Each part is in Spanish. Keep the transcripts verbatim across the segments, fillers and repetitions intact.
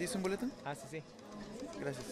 ¿Tienes un boleto? Ah, sí, sí. Gracias.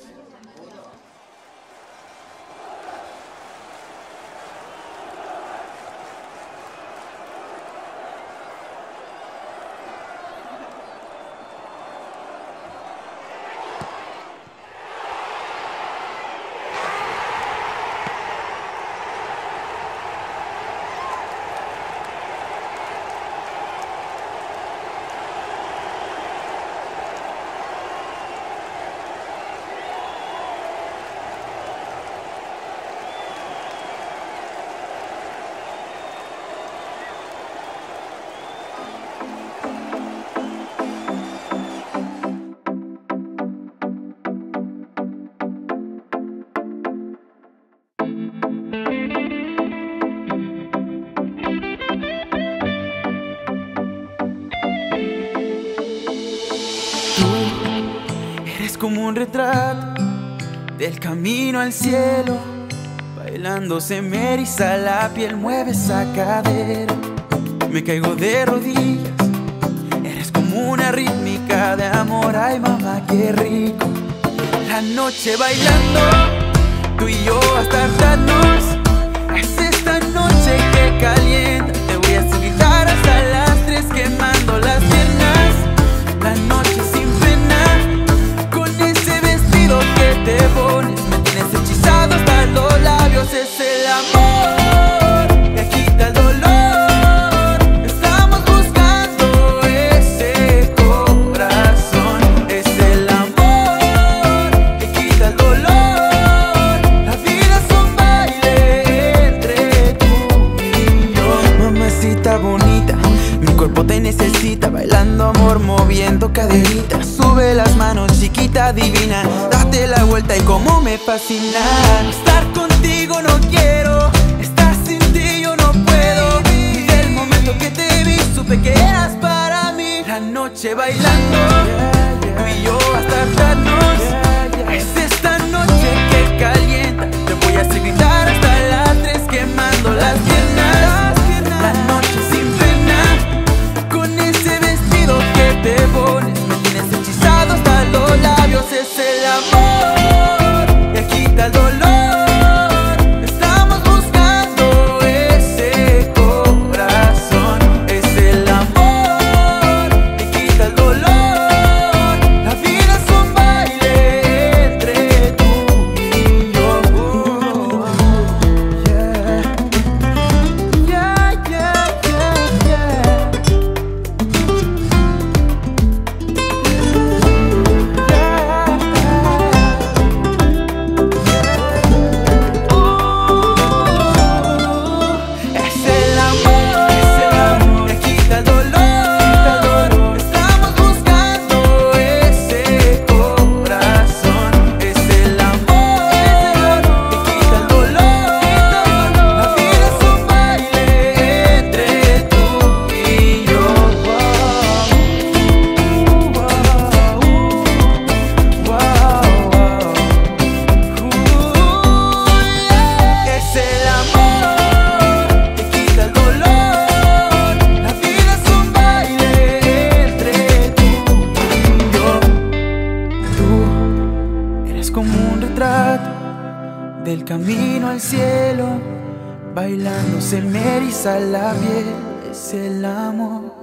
Eres como un retrato del camino al cielo. Bailando se me eriza la piel, mueve esa cadera. Me caigo de rodillas. Eres como una rítmica de amor. Ay, mamá, qué rico. La noche bailando, tú y yo hasta tardarnos. Es esta noche que calienta. Te voy a hacer gritar hasta las tres, quemando las piernas. La noche sin pena, con ese vestido que te pones, me tienes hechizado hasta los labios. Es el amor que quita el dolor. Estamos buscando ese corazón. Es el amor que quita el dolor. La vida es un baile entre tú y yo. Mamacita bonita, mi cuerpo te necesita. Bailando amor, moviendo caderitas. Sube las manos, chiquita divina. Date la vuelta y como me fascina. Estar contigo no quiero, estar sin ti yo no puedo. Desde el momento que te vi supe que eras para mí. La noche bailando, tú y yo hasta tardarnos. Es esta noche que calienta. Te voy a hacer gritar hasta las tres, quemando las piernas. La noche sin pena, con ese vestido que te pones, me tienes hechizado hasta los labios. Es el amor que quita el dolor. Estamos buscando ese corazón. Es el amor que quita el dolor. La vida es un baile entre tú y yo. Uh, yeah. Yeah, yeah, yeah, yeah. Es el amor, es el amor que quita el dolor. Estamos buscando ese corazón. Es el amor que quita el dolor. La vida es un baile entre tú y yo. Es el amor que quita el dolor. La vida es un baile entre tú y yo. Tú eres como un retrato del camino al cielo. Bailando se me eriza la piel. Es el amor